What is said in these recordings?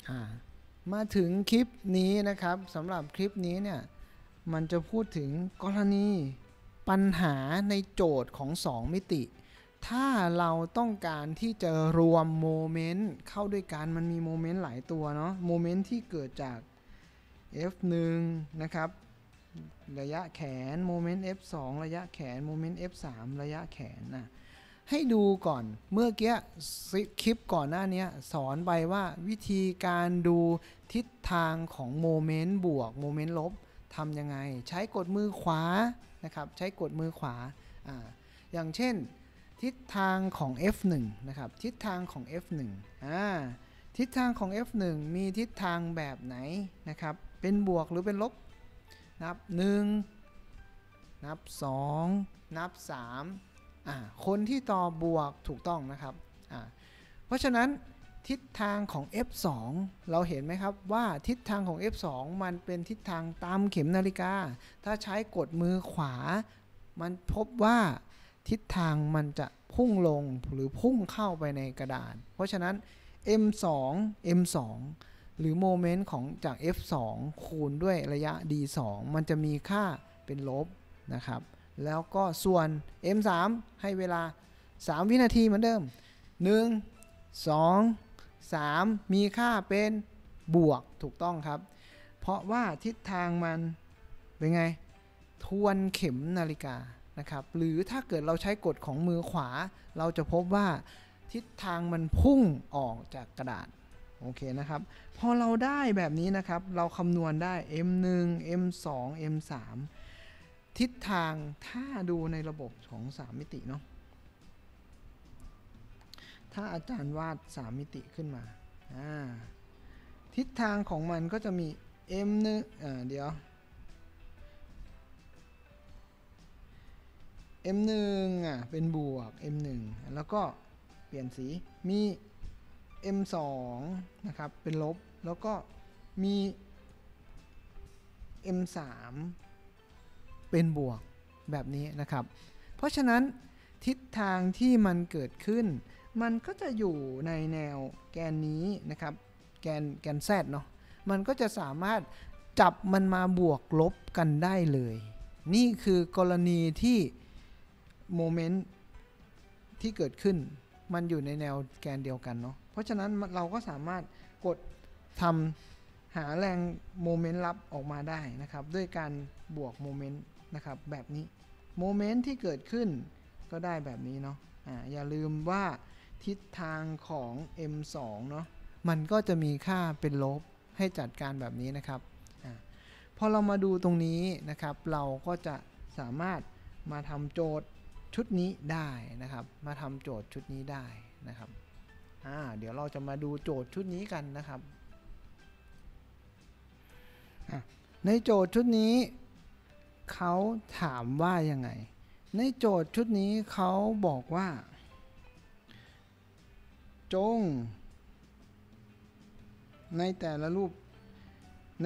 มาถึงคลิปนี้นะครับสำหรับคลิปนี้เนี่ยมันจะพูดถึงกรณีปัญหาในโจทย์ของ2มิติถ้าเราต้องการที่จะรวมโมเมนต์เข้าด้วยกันมันมีโมเมนต์หลายตัวเนาะโมเมนต์ที่เกิดจาก F1 นะครับระยะแขนโมเมนต์ F2 ระยะแขนโมเมนต์ F3 ระยะแขนนะให้ดูก่อนเมื่อกี้คลิปก่อนหน้านี้สอนไปว่าวิธีการดูทิศทางของโมเมนต์บวกโมเมนต์ลบทำยังไงใช้กดมือขวานะครับใช้กดมือขวาอย่างเช่นทิศทางของ F1 นะครับทิศทางของ F1 ทิศทางของ F1 มีทิศทางแบบไหนนะครับเป็นบวกหรือเป็นลบนับ1นับ2นับ3คนที่ตอบบวกถูกต้องนะครับเพราะฉะนั้นทิศทางของ F2 เราเห็นไหมครับว่าทิศทางของ F2 มันเป็นทิศทางตามเข็มนาฬิกาถ้าใช้กดมือขวามันพบว่าทิศทางมันจะพุ่งลงหรือพุ่งเข้าไปในกระดาษเพราะฉะนั้น M2 หรือโมเมนต์ของจาก F2 คูณด้วยระยะ D2 มันจะมีค่าเป็นลบนะครับแล้วก็ส่วน M3 ให้เวลา3วินาทีเหมือนเดิม1 2 3มีค่าเป็นบวกถูกต้องครับเพราะว่าทิศทางมันเป็นไงทวนเข็มนาฬิกานะครับหรือถ้าเกิดเราใช้กฎของมือขวาเราจะพบว่าทิศทางมันพุ่งออกจากกระดาษโอเคนะครับพอเราได้แบบนี้นะครับเราคำนวณได้ M1 M2 M3 ทิศทางถ้าดูในระบบของ3มิติเนาะถ้าอาจารย์วาด3มิติขึ้นมาทิศทางของมันก็จะมี M1 เดี๋ยว M1 เป็นบวก M1 แล้วก็เปลี่ยนสีมี M2 นะครับเป็นลบแล้วก็มี M3 เป็นบวกแบบนี้นะครับเพราะฉะนั้นทิศทางที่มันเกิดขึ้นมันก็จะอยู่ในแนวแกนนี้นะครับแกน Z เนาะมันก็จะสามารถจับมันมาบวกลบกันได้เลยนี่คือกรณีที่โมเมนต์ที่เกิดขึ้นมันอยู่ในแนวแกนเดียวกันเนาะเพราะฉะนั้นเราก็สามารถกดทำหาแรงโมเมนต์ลับออกมาได้นะครับด้วยการบวกโมเมนต์นะครับแบบนี้โมเมนต์ที่เกิดขึ้นก็ได้แบบนี้เนาะอย่าลืมว่าทิศทางของ M2 เนาะมันก็จะมีค่าเป็นลบให้จัดการแบบนี้นะครับพอเรามาดูตรงนี้นะครับเราก็จะสามารถมาทำโจทย์ชุดนี้ได้นะครับมาทำโจทย์ชุดนี้ได้นะครับเดี๋ยวเราจะมาดูโจทย์ชุดนี้กันนะครับในโจทย์ชุดนี้เขาถามว่ายังไงในโจทย์ชุดนี้เขาบอกว่าจงในแต่ละรูปใน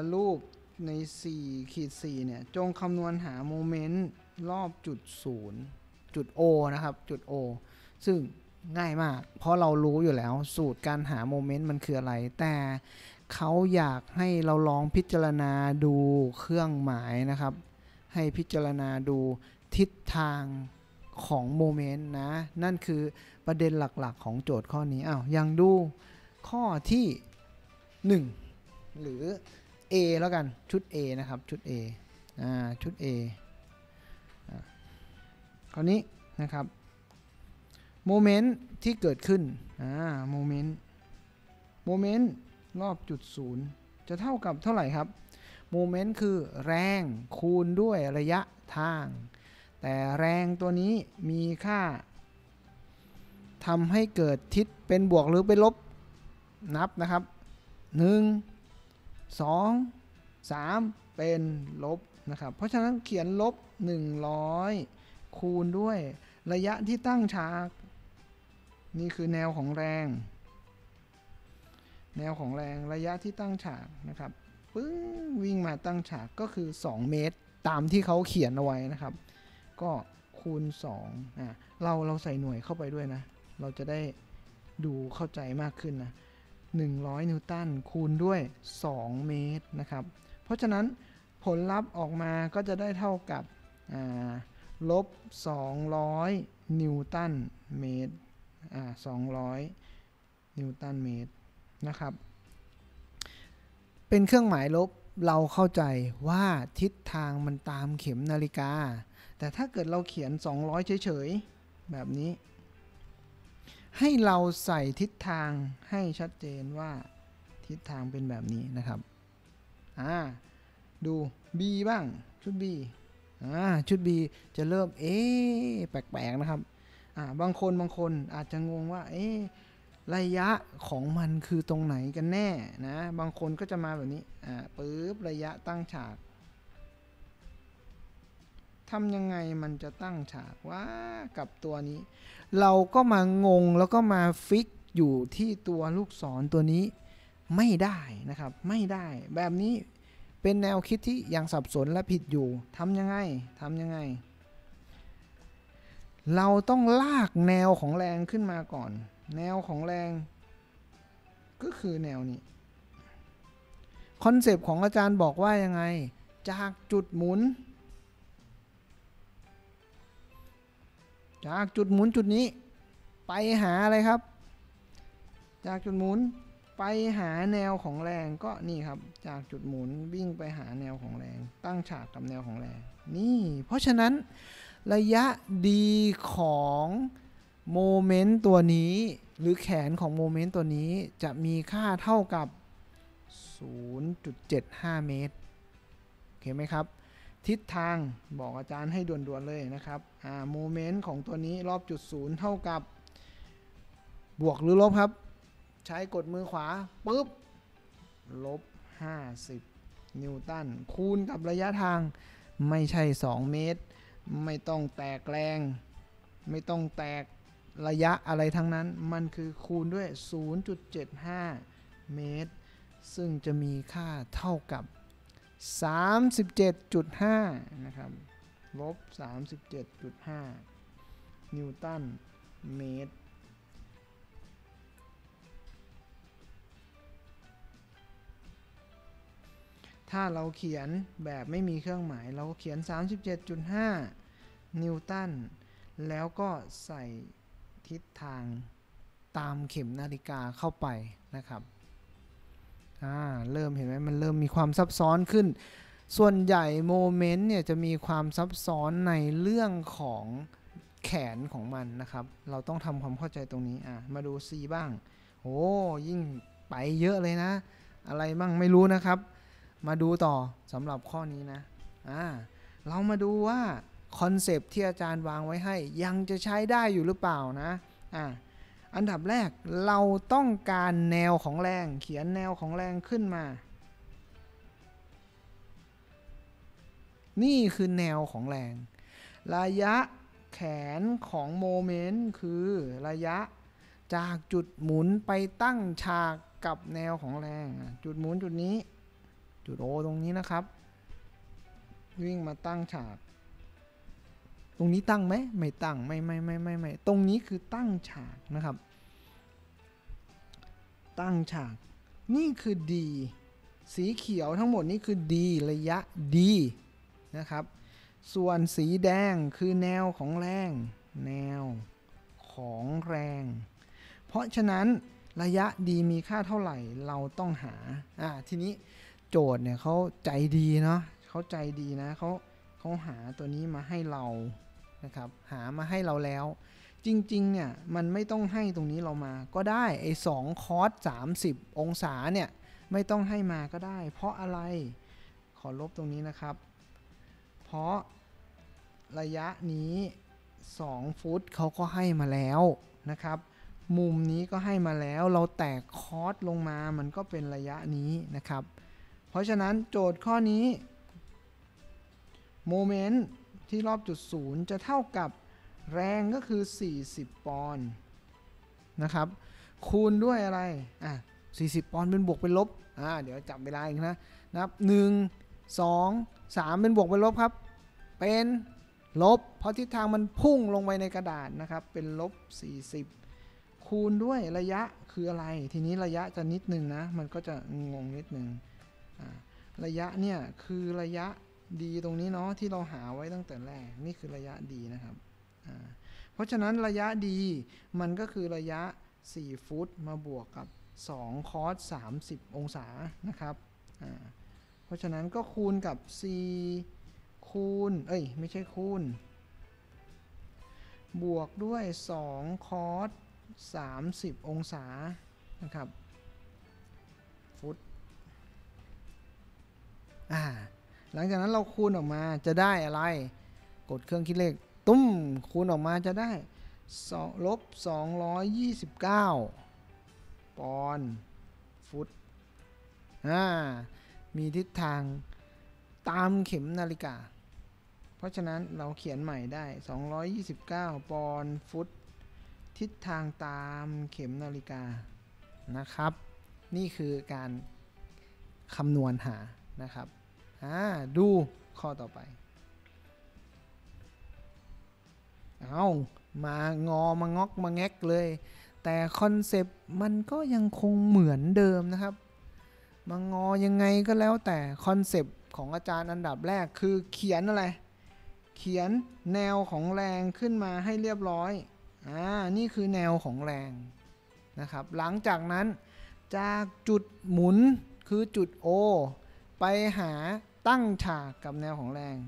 4/4เนี่ยจงคำนวณหาโมเมนต์รอบจุด0จุด O นะครับจุด O ซึ่งง่ายมากเพราะเรารู้อยู่แล้วสูตรการหาโมเมนต์มันคืออะไรแต่เขาอยากให้เราลองพิจารณาดูเครื่องหมายนะครับให้พิจารณาดูทิศทางของโมเมนต์นะนั่นคือประเด็นหลักๆของโจทย์ข้อนี้อย่างดูข้อที่1หรือ A แล้วกันชุด A นะครับชุด A ชุด A คราวนี้นะครับโมเมนต์ที่เกิดขึ้นโมเมนต์รอบจุด0จะเท่ากับเท่าไหร่ครับโมเมนต์คือแรงคูณด้วยระยะทางแต่แรงตัวนี้มีค่าทำให้เกิดทิศเป็นบวกหรือเป็นลบนับนะครับ1 2 3เป็นลบนะครับเพราะฉะนั้นเขียนลบ100คูณด้วยระยะที่ตั้งฉากนี่คือแนวของแรงระยะที่ตั้งฉากนะครับปึ้งวิ่งมาตั้งฉากก็คือ2เมตรตามที่เขาเขียนเอาไว้นะครับก็คูณ2เราใส่หน่วยเข้าไปด้วยนะเราจะได้ดูเข้าใจมากขึ้นนะ 100 นิวตันคูณด้วย2 เมตรนะครับเพราะฉะนั้นผลลัพธ์ออกมาก็จะได้เท่ากับลบ200 นิวตันเมตร200 นิวตันเมตรนะครับเป็นเครื่องหมายลบเราเข้าใจว่าทิศทางมันตามเข็มนาฬิกาแต่ถ้าเกิดเราเขียน200เฉยๆแบบนี้ให้เราใส่ทิศทางให้ชัดเจนว่าทิศทางเป็นแบบนี้นะครับดู B บ้างชุด B ชุด B จะเริ่มแปลกๆนะครับบางคนอาจจะงงว่าระยะของมันคือตรงไหนกันแน่นะบางคนก็จะมาแบบนี้ปึ๊บระยะตั้งฉากทำยังไงมันจะตั้งฉากว่ากับตัวนี้เราก็มางงแล้วก็มาฟิกอยู่ที่ตัวลูกศรตัวนี้ไม่ได้นะครับไม่ได้แบบนี้เป็นแนวคิดที่ยังสับสนและผิดอยู่ทำยังไงเราต้องลากแนวของแรงขึ้นมาก่อนแนวของแรงก็คือแนวนี้คอนเซปต์ของอาจารย์บอกว่ายังไงจากจุดหมุนจุดนี้ไปหาอะไรครับจากจุดหมุนไปหาแนวของแรงก็นี่ครับจากจุดหมุนวิ่งไปหาแนวของแรงตั้งฉากกับแนวของแรงนี่เพราะฉะนั้นระยะดีของโมเมนต์ตัวนี้หรือแขนของโมเมนต์ตัวนี้จะมีค่าเท่ากับ 0.75 เมตรโอเคไหมครับทิศทางบอกอาจารย์ให้ด่วนๆเลยนะครับโมเมนต์ของตัวนี้รอบจุดศูนย์เท่ากับบวกหรือลบครับใช้กดมือขวาปุ๊บลบ50 นิวตันคูณกับระยะทางไม่ใช่2 เมตรไม่ต้องแตกแรงไม่ต้องแตกระยะอะไรทั้งนั้นมันคือคูณด้วย 0.75 เมตรซึ่งจะมีค่าเท่ากับ 37.5 นะครับลบ 37.5 นิวตันเมตรถ้าเราเขียนแบบไม่มีเครื่องหมายเราเขียน 37.5 นิวตันแล้วก็ใส่ทิศทางตามเข็มนาฬิกาเข้าไปนะครับเริ่มเห็นไหมมันเริ่มมีความซับซ้อนขึ้นส่วนใหญ่โมเมนต์เนี่ยจะมีความซับซ้อนในเรื่องของแขนของมันนะครับเราต้องทำความเข้าใจตรงนี้มาดู C บ้างโอ้ยิ่งไปเยอะเลยนะอะไรบ้างไม่รู้นะครับมาดูต่อสำหรับข้อนี้นะเรามาดูว่าคอนเซปต์ที่อาจารย์วางไว้ให้ยังจะใช้ได้อยู่หรือเปล่านะอันดับแรกเราต้องการแนวของแรงเขียนแนวของแรงขึ้นมานี่คือแนวของแรงระยะแขนของโมเมนต์คือระยะจากจุดหมุนไปตั้งฉากกับแนวของแรงจุดหมุนจุดนี้จุด O ตรงนี้นะครับวิ่งมาตั้งฉากตรงนี้ตั้งไหมไม่ตั้งไม่ตรงนี้คือตั้งฉากนะครับตั้งฉากนี่คือ D สีเขียวทั้งหมดนี่คือ D ระยะ D นะครับส่วนสีแดงคือแนวของแรงแนวของแรงเพราะฉะนั้นระยะ D มีค่าเท่าไหร่เราต้องหาทีนี้โจทย์เนี่ยเขาใจดีเนาะเขาใจดีนะเขาหาตัวนี้มาให้เรานะครับหามาให้เราแล้วจริงๆเนี่ยมันไม่ต้องให้ตรงนี้เรามาก็ได้ไอ้2คอส30 องศาเนี่ยไม่ต้องให้มาก็ได้เพราะอะไรขอลบตรงนี้นะครับเพราะระยะนี้2 ฟุตเขาก็ให้มาแล้วนะครับมุมนี้ก็ให้มาแล้วเราแตกคอสลงมามันก็เป็นระยะนี้นะครับเพราะฉะนั้นโจทย์ข้อนี้โมเมนต์ที่รอบจุดศูนย์จะเท่ากับแรงก็คือ40 ปอนด์นะครับคูณด้วยอะไร40 ปอนด์เป็นบวกเป็นลบเดี๋ยวจับเวลาอีกนะนับ1 2 3เป็นบวกเป็นลบครับเป็นลบเพราะทิศทางมันพุ่งลงไปในกระดาษนะครับเป็นลบ40คูณด้วยระยะคคืออะไรทีนี้ระยะจะนิดนึงนะมันก็จะงงนิดนึงระยะเนี่ยคือระยะดีตรงนี้เนาะที่เราหาไว้ตั้งแต่แรกนี่คือระยะดีนะครับเพราะฉะนั้นระยะดีมันก็คือระยะ4ฟุตมาบวกกับ2คอส30องศานะครับเพราะฉะนั้นก็คูณกับ4คูณไม่ใช่คูณบวกด้วย2คอส30องศานะครับฟุตหลังจากนั้นเราคูณออกมาจะได้อะไรกดเครื่องคิดเลขตุ้มคูณออกมาจะได้ลบ229ปอนด์ฟุตมีทิศทางตามเข็มนาฬิกาเพราะฉะนั้นเราเขียนใหม่ได้229ปอนด์ฟุตทิศทางตามเข็มนาฬิกานะครับนี่คือการคำนวณหานะครับดูข้อต่อไปมางอมางอกมาแงกเลยแต่คอนเซปต์มันก็ยังคงเหมือนเดิมนะครับมางอยังไงก็แล้วแต่คอนเซปต์ของอาจารย์อันดับแรกคือเขียนอะไรเขียนแนวของแรงขึ้นมาให้เรียบร้อยนี่คือแนวของแรงนะครับหลังจากนั้นจากจุดหมุนคือจุด O ไปหาตั้งฉากกับแนวของแรง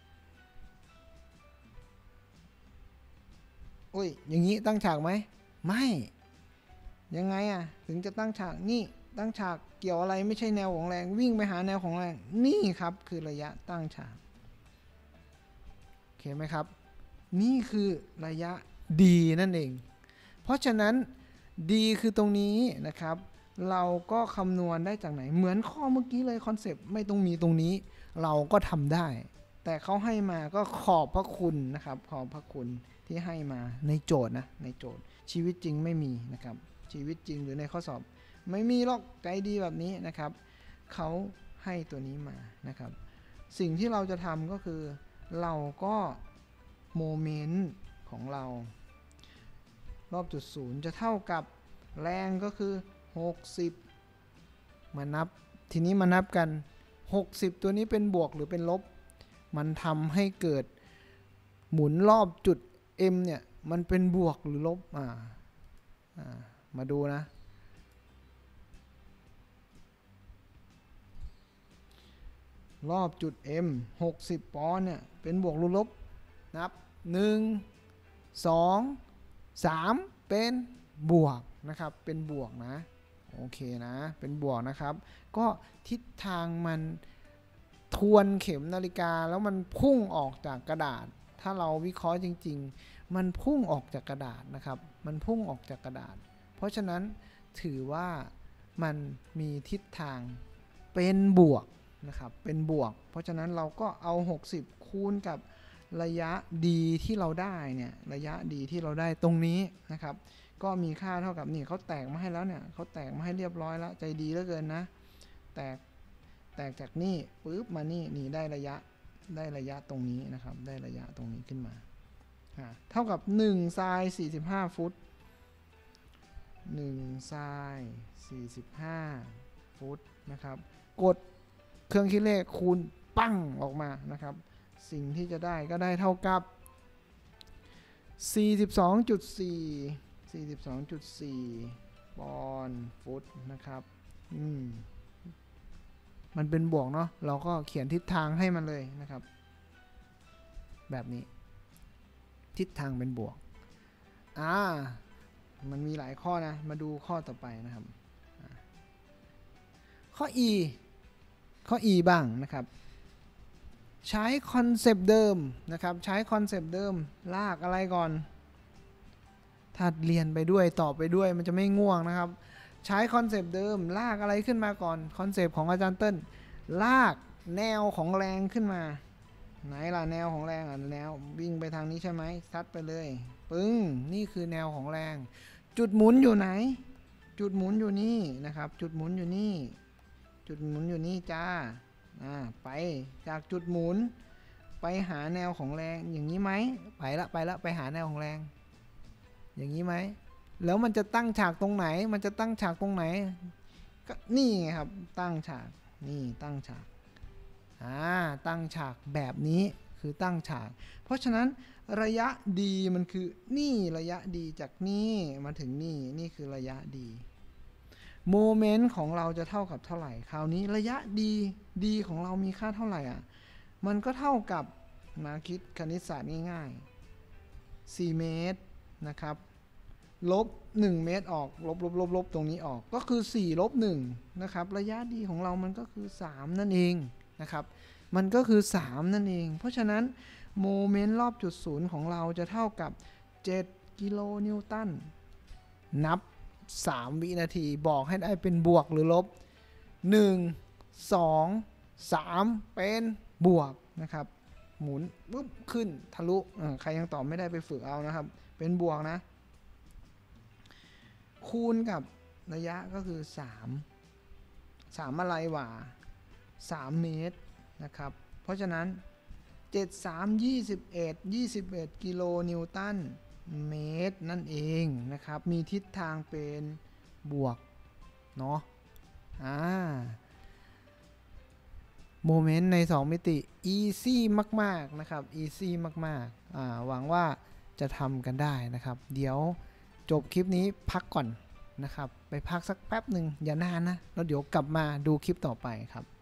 อย่างนี้ตั้งฉากไหมไม่ยังไงถึงจะตั้งฉากนี่ตั้งฉากเกี่ยวอะไรไม่ใช่แนวของแรงวิ่งไปหาแนวของแรงนี่ครับคือระยะตั้งฉากโอเคไหมครับนี่คือระยะดีนั่นเองเพราะฉะนั้น ดีคือตรงนี้นะครับเราก็คำนวณได้จากไหนเหมือนข้อเมื่อกี้เลยคอนเซปต์ไม่ต้องมีตรงนี้เราก็ทำได้แต่เขาให้มาก็ขอบพระคุณนะครับขอบพระคุณที่ให้มาในโจทย์นะในโจทย์ชีวิตจริงไม่มีนะครับชีวิตจริงหรือในข้อสอบไม่มีหรอกใจดีแบบนี้นะครับเขาให้ตัวนี้มานะครับสิ่งที่เราจะทำก็คือเราก็โมเมนต์ของเรารอบจุดศูนย์จะเท่ากับแรงก็คือ60มานับทีนี้มานับกัน60ตัวนี้เป็นบวกหรือเป็นลบมันทำให้เกิดหมุนรอบจุด M เนี่ยมันเป็นบวกหรือลบมาดูนะรอบจุด M 60ปอนด์เนี่ยเป็นบวกหรือลบนับ1 2 3เป็นบวกนะครับเป็นบวกนะโอเคนะเป็นบวกนะครับก็ทิศทางมันทวนเข็มนาฬิกาแล้วมันพุ่งออกจากกระดาษถ้าเราวิเคราะห์จริงๆมันพุ่งออกจากกระดาษนะครับมันพุ่งออกจากกระดาษเพราะฉะนั้นถือว่ามันมีทิศทางเป็นบวกนะครับเป็นบวกเพราะฉะนั้นเราก็เอา60คูณกับระยะดีที่เราได้เนี่ยระยะดีที่เราได้ตรงนี้นะครับก็มีค่าเท่ากับนี่เขาแตกมาให้แล้วเนี่ยเขาแตกมาให้เรียบร้อยแล้วใจดีเหลือเกินนะแตกจากนี่ปุ๊บมานี่ได้ระยะตรงนี้นะครับได้ระยะตรงนี้ขึ้นมาเท่ากับ1 ไซน์45 ฟุต1 ไซน์45 ฟุตนะครับกดเครื่องคิดเลขคูณปั้งออกมานะครับสิ่งที่จะได้ก็ได้เท่ากับ 42.4 ปอนด์ฟุตนะครับมันเป็นบวกเนาะเราก็เขียนทิศทางให้มันเลยนะครับแบบนี้ทิศทางเป็นบวกมันมีหลายข้อนะมาดูข้อต่อไปนะครับข้อ E บ้างนะครับใช้คอนเซปต์เดิมนะครับใช้คอนเซปต์เดิมลากอะไรก่อนถ้าเรียนไปด้วยตอบไปด้วยมันจะไม่ง่วงนะครับใช้คอนเซปต์เดิมลากอะไรขึ้นมาก่อนคอนเซปต์ของอาจารย์เติ้ลลากแนวของแรงขึ้นมาไหนล่ะแนวของแรงแนววิ่งไปทางนี้ใช่ไหมซัดไปเลยปึ้งนี่คือแนวของแรงจุดหมุนอยู่ไหนจุดหมุนอยู่นี่นะครับจุดหมุนอยู่นี่จุดหมุนอยู่นี่จ้าไปจากจุดหมุนไปหาแนวของแรงอย่างนี้ไหมไปละไปหาแนวของแรงอย่างนี้ไหมแล้วมันจะตั้งฉากตรงไหนมันจะตั้งฉากตรงไหนก็นี่ไงครับตั้งฉากนี่ตั้งฉากตั้งฉากแบบนี้คือตั้งฉากเพราะฉะนั้นระยะดีมันคือนี่ระยะดีจากนี่มาถึงนี่คือระยะดีโมเมนต์ของเราจะเท่ากับเท่าไหร่คราวนี้ระยะดีของเรามีค่าเท่าไหร่มันก็เท่ากับมาคิดคณิตศาสตร์ง่ายๆ4 เมตรนะครับลบ1 เมตรออกลบตรงนี้ออกก็คือ4 ลบ 1นะครับระยะดีของเรามันก็คือ3นั่นเองนะครับมันก็คือ3นั่นเองเพราะฉะนั้นโมเมนต์รอบจุดศูนย์ของเราจะเท่ากับ7 กิโลนิวตันนับ3 วินาทีบอกให้ได้เป็นบวกหรือลบ1 2 3เป็นบวกนะครับหมุนปุ๊บขึ้นทะลุใครยังตอบไม่ได้ไปฝึกเอานะครับเป็นบวกนะคูณกับระยะก็คือ3อะไรวะ3 เมตรนะครับเพราะฉะนั้น7 3 21 กิโลนิวตันเมตรนั่นเองนะครับมีทิศทางเป็นบวกเนาะโมเมนต์ใน2 มิติ easy มากๆนะครับ easy มากๆหวังว่าจะทำกันได้นะครับเดี๋ยวจบคลิปนี้พักก่อนนะครับไปพักสักแป๊บหนึ่งอย่านานนะแล้วเดี๋ยวกลับมาดูคลิปต่อไปครับ